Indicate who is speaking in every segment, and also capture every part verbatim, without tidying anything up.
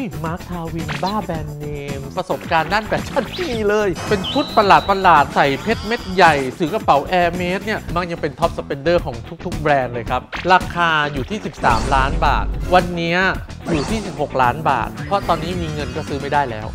Speaker 1: มาร์คทาวินบ้าแบรนด์เนมประสบการณ์ด้านแฟชั่นที่มีเลยเป็นชุดประหลาดประหลาดใส่เพชรเม็ดใหญ่ถือกระเป๋าแอร์เมสเนี่ยมันยังเป็นท็อปสเปนเดอร์ของทุกๆแบรนด์เลยครับราคาอยู่ที่สิบสามล้านบาทวันนี้อยู่ที่สิบหกล้านบาทเพราะตอนนี้มีเงินก็ซื้อไม่ได้แล้ว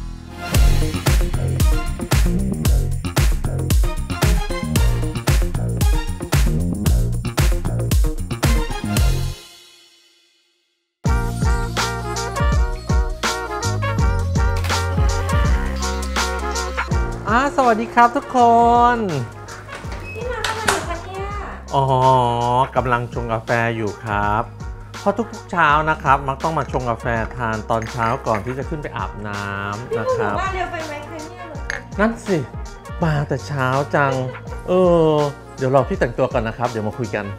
Speaker 1: สวัสดีครับทุกคน
Speaker 2: นี่มาทำอะไรอยู่คะเนี่ย
Speaker 1: อ๋อกำลังชงกาแฟอยู่ครับเพราะทุกๆเช้านะครับมักต้องมาชงกาแฟทานตอนเช้าก่อนที่จะขึ้นไปอาบน้ำนะครับ
Speaker 2: ว่าเร็วไปไหมคะเนี่ย
Speaker 1: นั่นสิมาแต่เช้าจังเออเดี๋ยวรอพี่แต่งตัวก่อนนะครับเดี๋ยวมาคุยกัน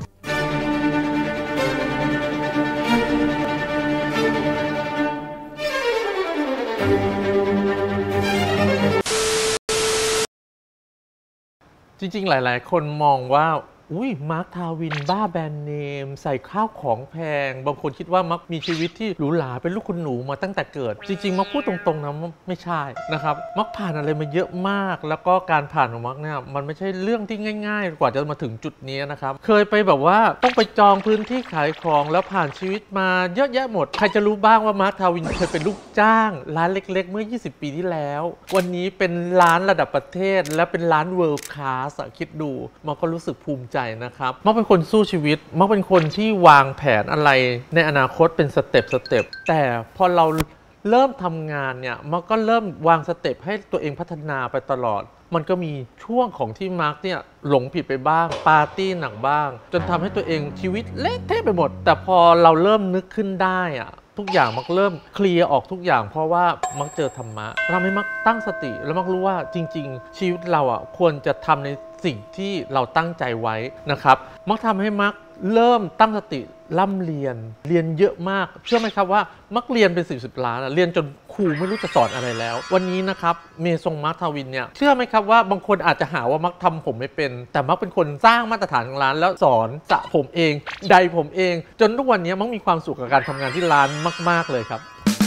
Speaker 1: จริงๆหลายๆคนมองว่าอุ้ยมาร์คทาวินบ้าแบรนด์เนมใส่ข้าวของแพงบางคนคิดว่ามักมีชีวิตที่หรูหราเป็นลูกคุณหนูมาตั้งแต่เกิดจริงๆมักพูดตรงๆนะไม่ใช่นะครับมักผ่านอะไรมาเยอะมากแล้วก็การผ่านของมักเนี่ยมันไม่ใช่เรื่องที่ง่ายๆกว่าจะมาถึงจุดนี้นะครับเคยไปแบบว่าต้องไปจองพื้นที่ขายของแล้วผ่านชีวิตมาเยอะแยะหมดใครจะรู้บ้างว่ามาร์คทาวินเคยเป็นลูกจ้างร้านเล็กๆเมื่อยี่สิบปีที่แล้ววันนี้เป็นร้านระดับประเทศและเป็นร้านเวิลด์คลาสคิดดูมักก็รู้สึกภูมิใจนะครับมักเป็นคนสู้ชีวิตมักเป็นคนที่วางแผนอะไรในอนาคตเป็นสเต็ปสเต็ปแต่พอเราเริ่มทำงานเนี่ยมักก็เริ่มวางสเต็ปให้ตัวเองพัฒนาไปตลอดมันก็มีช่วงของที่มาร์คเนี่ยหลงผิดไปบ้างปาร์ตี้หนักบ้างจนทำให้ตัวเองชีวิตเละเทะไปหมดแต่พอเราเริ่มนึกขึ้นได้อะทุกอย่างมักเริ่มเคลียร์ออกทุกอย่างเพราะว่ามักเจอธรรมะทำให้มักตั้งสติแล้วมักรู้ว่าจริงๆชีวิตเราอ่ะควรจะทำในสิ่งที่เราตั้งใจไว้นะครับมักทำให้มักเริ่มตั้งสติร่ำเรียนเรียนเยอะมากเชื่อไหมครับว่ามักเรียนเป็นสิบสิบล้านเรียนจนครูไม่รู้จะสอนอะไรแล้ววันนี้นะครับเมซงมาร์คทาวินเนี่ยเชื่อไหมครับว่าบางคนอาจจะหาว่ามักทำผมไม่เป็นแต่มักเป็นคนสร้างมาตรฐานของร้านแล้วสอนสระผมเองใดผมเองจนทุกวันนี้มักมีความสุขกับการทำงานที่ร้านมากๆเลยครับ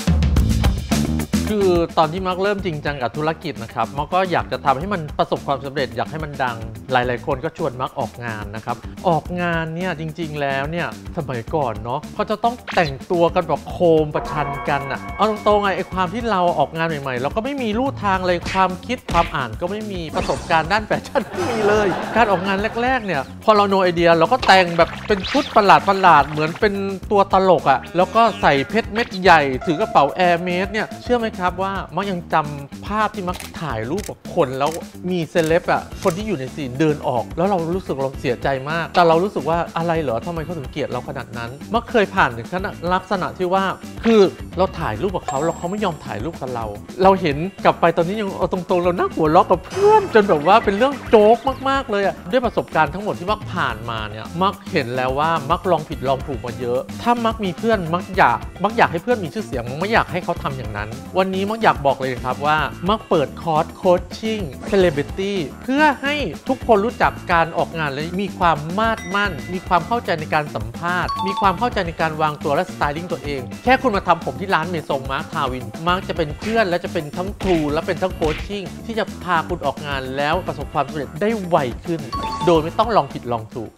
Speaker 1: คือตอนที่มักเริ่มจริงจังกับธุรกิจนะครับมักก็อยากจะทำให้มันประสบความสำเร็จอยากให้มันดังหลายๆคนก็ชวนมักออกงานนะครับออกงานเนี่ยจริงๆแล้วเนี่ยสมัยก่อนเนาะเขาจะต้องแต่งตัวกันแบบโคมประชันกันอะเอาตรงๆไอ้ความที่เราออกงานใหม่ๆเราก็ไม่มีลู่ทางเลยความคิดความอ่านก็ไม่มีประสบการณ์ด้านแฟชั่นไม่มีเลยการออกงานแรกๆเนี่ยพอเราโนไอเดียเราก็แต่งแบบเป็นชุดประหลาดประหลาดเหมือนเป็นตัวตลกอะแล้วก็ใส่เพชรเม็ดใหญ่ถือกระเป๋าแอร์เมสเนี่ยเชื่อไหมครับว่ามักยังจำภาพที่มักถ่ายรูปกับคนแล้วมีเซเลบอ่ะคนที่อยู่ในซีนเดินออกแล้วเรารู้สึกเราเสียใจมากแต่เรารู้สึกว่าอะไรเหรอทำไมเขาถึงเกลียดเราขนาดนั้นมักเคยผ่านถึงขนาดลักษณะที่ว่าคือเราถ่ายรูปกับเขาแล้วเขาไม่ยอมถ่ายรูปกับเราเราเห็นกลับไปตอนนี้ยังเอาตรงๆเรานั่งหัวเราะกับเพื่อนจนแบบว่าเป็นเรื่องโจ๊กมากๆเลยอ่ะด้วยประสบการณ์ทั้งหมดที่มักผ่านมาเนี่ยมักเห็นแล้วว่ามักลองผิดลองถูกมาเยอะถ้ามักมีเพื่อนมักอยากมักอยากให้เพื่อนมีชื่อเสียงมักไม่อยากให้เขาทำอย่างนั้นวันนี้มักอยากบอกเลยครับว่ามักเปิดคอร์สโคชชิ่งเซเลบริตี้เพื่อให้ทุกคนรู้จักการออกงานและมีความมาดมั่นมีความเข้าใจในการสัมภาษณ์มีความเข้าใจในการวางตัวและสไตลิ่งตัวเองแค่คุณมาทำผมที่ร้านเมซงมาร์คทาวินมักจะเป็นเพื่อนและจะเป็นทั้งครูและเป็นทั้งโคชชิ่งที่จะพาคุณออกงานแล้วประสบความสำเร็จได้ไวขึ้นโดยไม่ต้องลองผิดลองถูก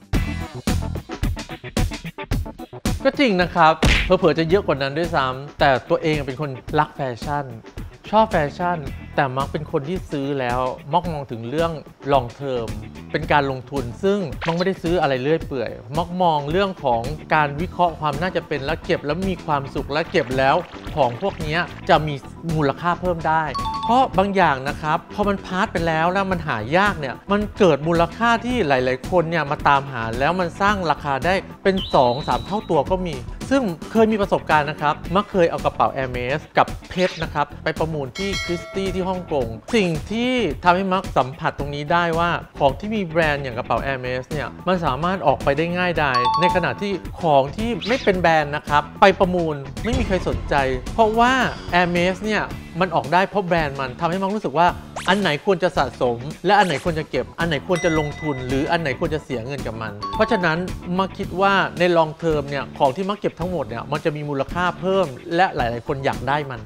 Speaker 1: ก็จริงนะครับเผลอๆจะเยอะกว่านั้นด้วยซ้ำแต่ตัวเองเป็นคนรักแฟชั่นชอบแฟชั่นแต่มักเป็นคนที่ซื้อแล้วมักมองถึงเรื่อง long term เป็นการลงทุนซึ่งมักไม่ได้ซื้ออะไรเรื่อยเปื่อยมักมองเรื่องของการวิเคราะห์ความน่าจะเป็นแล้วเก็บแล้วมีความสุขและเก็บแล้วของพวกนี้จะมีมูลค่าเพิ่มได้เพราะบางอย่างนะครับพอมันพาร์ทไปแล้วแล้วมันหายากเนี่ยมันเกิดมูลค่าที่หลายๆคนเนี่ยมาตามหาแล้วมันสร้างราคาได้เป็น สองถึงสาม เท่าตัวก็มีซึ่งเคยมีประสบการณ์นะครับมักเคยเอากระเป๋า Hermes กับเพชรนะครับไปประมูลที่คริสตี้ที่ฮ่องกงสิ่งที่ทำให้มักสัมผัสตรงนี้ได้ว่าของที่มีแบรนด์อย่างกระเป๋า Hermes เนี่ยมันสามารถออกไปได้ง่ายดายในขณะที่ของที่ไม่เป็นแบรนด์นะครับไปประมูลไม่มีใครสนใจเพราะว่า Hermes เนี่ยมันออกได้เพราะแบรนด์มันทำให้มักรู้สึกว่าอันไหนควรจะสะสม และอันไหนควรจะเก็บอันไหนควรจะลงทุนหรืออันไหนควรจะเสียเงินกับมันเพราะฉะนั้นมักคิดว่าในลองเทอมเนี่ยของที่มักเก็บทั้งหมดเนี่ยมันจะมีมูลค่าเพิ่มและหลายๆคนอยากได้มัน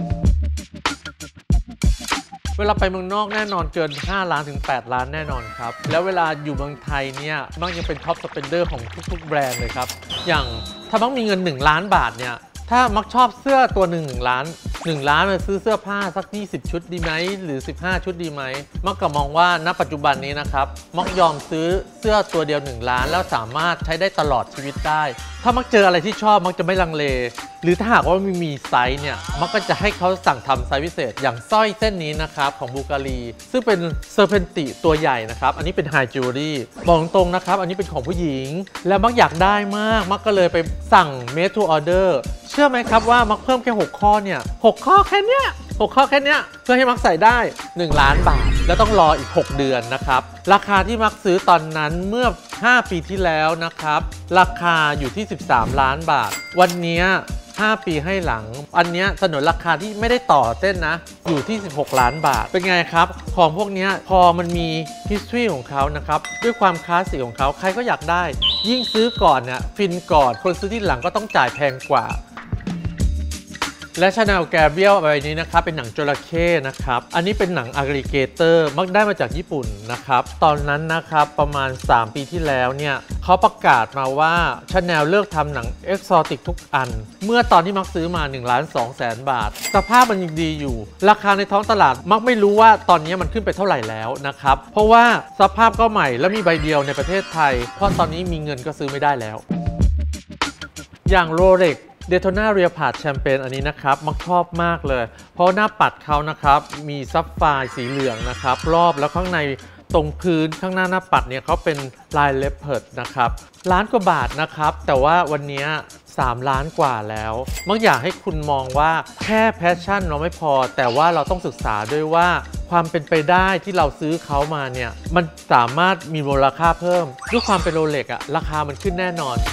Speaker 1: เวลาไปเมืองนอกแน่นอนเกินห้าล้านถึงแปดล้านแน่นอนครับแล้วเวลาอยู่เมืองไทยเนี่ยมักยังเป็นท็อปสเปนเดอร์ของทุกๆแบรนด์เลยครับอย่างถ้ามักมีเงินหนึ่งล้านบาทเนี่ยถ้ามักชอบเสื้อตัวหนึ่ง หนึ่งล้านหนึ่งล้านมาซื้อเสื้อผ้าสักยี่สิบชุดดีไหมหรือสิบห้าชุดดีไหมมักก็มองว่าณปัจจุบันนี้นะครับมักยอมซื้อเสื้อตัวเดียวหนึ่งล้านแล้วสามารถใช้ได้ตลอดชีวิตได้ถ้ามักเจออะไรที่ชอบมักจะไม่ลังเลหรือถ้าหากว่ามีมีไซส์เนี่ยมักก็จะให้เขาสั่งทำไซส์พิเศษอย่างสร้อยเส้นนี้นะครับของบูการีซึ่งเป็นเซอร์เพนติตัวใหญ่นะครับอันนี้เป็นไฮจิวเวลรี่บอกตรงๆนะครับอันนี้เป็นของผู้หญิงแล้วมักอยากได้มากมักก็เลยไปสั่ง made to order เชื่อไหมครับว่ามักเพิ่มแค่หกข้อเนี่ยหกข้อแค่เนี้ยหกข้อแค่เนี้ยเพื่อให้มักใส่ได้หนึ่งล้านบาทแล้วต้องรออีกหกเดือนนะครับราคาที่มักซื้อตอนนั้นเมื่อห้าปีที่แล้วนะครับราคาอยู่ที่สิบสามล้านบาทวันนี้ห้าปีให้หลังอันนี้เสนอราคาที่ไม่ได้ต่อเส้นนะอยู่ที่สิบหกล้านบาทเป็นไงครับของพวกนี้พอมันมี history ของเขานะครับด้วยความคลาสสิกของเขาใครก็อยากได้ยิ่งซื้อก่อนเนี่ยฟินก่อนคนซื้อที่หลังก็ต้องจ่ายแพงกว่าและ Chanel Gabrielle ใบนี้นะครับเป็นหนังจระเข้นะครับอันนี้เป็นหนังอ g ก i เกเตอร์มักได้มาจากญี่ปุ่นนะครับตอนนั้นนะครับประมาณสามปีที่แล้วเนี่ยเขาประกาศมาว่า Chanel เลิกทำหนังเอ็กซอติกทุกอันเมื่อตอนที่มักซื้อมาหนึ่งล้านสองแสนบาทสภาพมันยังดีอยู่ราคาในท้องตลาดมักไม่รู้ว่าตอนนี้มันขึ้นไปเท่าไหร่แล้วนะครับเพราะว่าสภาพก็ใหม่และมีใบเดียวในประเทศไทยเพราะตอนนี้มีเงินก็ซื้อไม่ได้แล้วอย่าง Rolex Daytona Leopard Champagne อันนี้นะครับมักชอบมากเลยเพราะหน้าปัดเขานะครับมีซับไฟร์สีเหลืองนะครับรอบแล้วข้างในตรงพื้นข้างหน้าหน้าปัดเนี่ยเขาเป็นลายเลปเพิร์ดนะครับล้านกว่าบาทนะครับแต่ว่าวันนี้สามล้านกว่าแล้วมักอยากให้คุณมองว่าแค่แพชชั่นเราไม่พอแต่ว่าเราต้องศึกษาด้วยว่าความเป็นไปได้ที่เราซื้อเขามาเนี่ยมันสามารถมีมูลค่าเพิ่มด้วยความเป็นโรเล็กอะราคามันขึ้นแน่นอน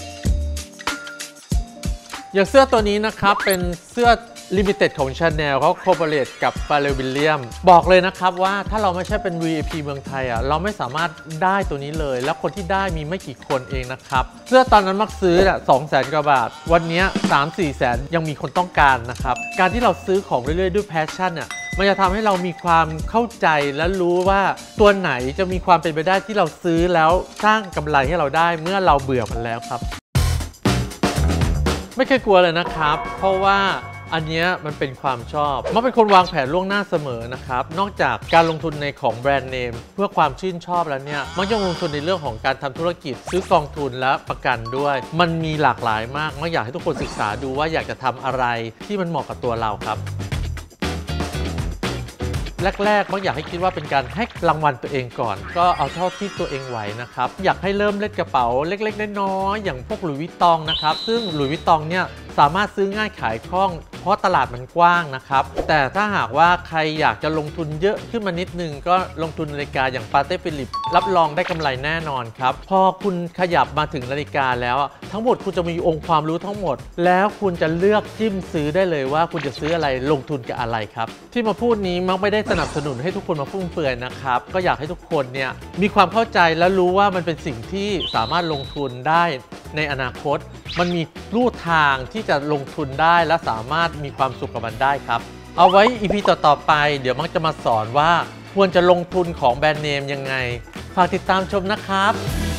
Speaker 1: อย่างเสื้อตัวนี้นะครับเป็นเสื้อ Limited ของ Chanel เขา Collaborate กับ Pharrell Williams บอกเลยนะครับว่าถ้าเราไม่ใช่เป็น วี ไอ พี เมืองไทยอ่ะเราไม่สามารถได้ตัวนี้เลยแล้วคนที่ได้มีไม่กี่คนเองนะครับเสื้อตอนนั้นมักซื้ออ่ะสองแสนกว่าบาทวันนี้ สามสี่แสนยังมีคนต้องการนะครับการที่เราซื้อของเรื่อยๆด้วยแพชชั่นอ่ะมันจะทำให้เรามีความเข้าใจและรู้ว่าตัวไหนจะมีความเป็นไปได้ที่เราซื้อแล้วสร้างกำไรให้เราได้เมื่อเราเบื่อมันแล้วครับไม่เคยกลัวเลยนะครับเพราะว่าอันนี้มันเป็นความชอบมักเป็นคนวางแผนล่วงหน้าเสมอนะครับนอกจากการลงทุนในของแบรนด์เนมเพื่อความชื่นชอบแล้วเนี่ยมักยังลงทุนในเรื่องของการทำธุรกิจซื้อกองทุนและประกันด้วยมันมีหลากหลายมากมักอยากให้ทุกคนศึกษาดูว่าอยากจะทำอะไรที่มันเหมาะกับตัวเราครับแรกๆมักอยากให้คิดว่าเป็นการให้รางวัลตัวเองก่อนก็เอาเท่าที่ตัวเองไหวนะครับอยากให้เริ่มเล่นกระเป๋าเล็กๆน้อยๆอย่างพวกหลุยส์วิตตองนะครับซึ่งหลุยส์วิตตองเนี่ยสามารถซื้อง่ายขายคล่องเพราะตลาดมันกว้างนะครับแต่ถ้าหากว่าใครอยากจะลงทุนเยอะขึ้นมานิดนึงก็ลงทุนนาฬิกาอย่างปาเต้ฟิลิปรับรองได้กำไรแน่นอนครับพอคุณขยับมาถึงนาฬิกาแล้วทั้งหมดคุณจะมีองค์ความรู้ทั้งหมดแล้วคุณจะเลือกจิ้มซื้อได้เลยว่าคุณจะซื้ออะไรลงทุนกับอะไรครับที่มาพูดนี้มักไม่ได้สนับสนุนให้ทุกคนมาฟุ่มเฟือยนะครับก็อยากให้ทุกคนเนี่ยมีความเข้าใจและรู้ว่ามันเป็นสิ่งที่สามารถลงทุนได้ในอนาคตมันมีลู่ทางที่จะลงทุนได้และสามารถมีความสุขกับมันได้ครับเอาไว้ อี พี ต่อๆไปเดี๋ยวมักจะมาสอนว่าควรจะลงทุนของแบรนด์เนมยังไงฝากติดตามชมนะครับ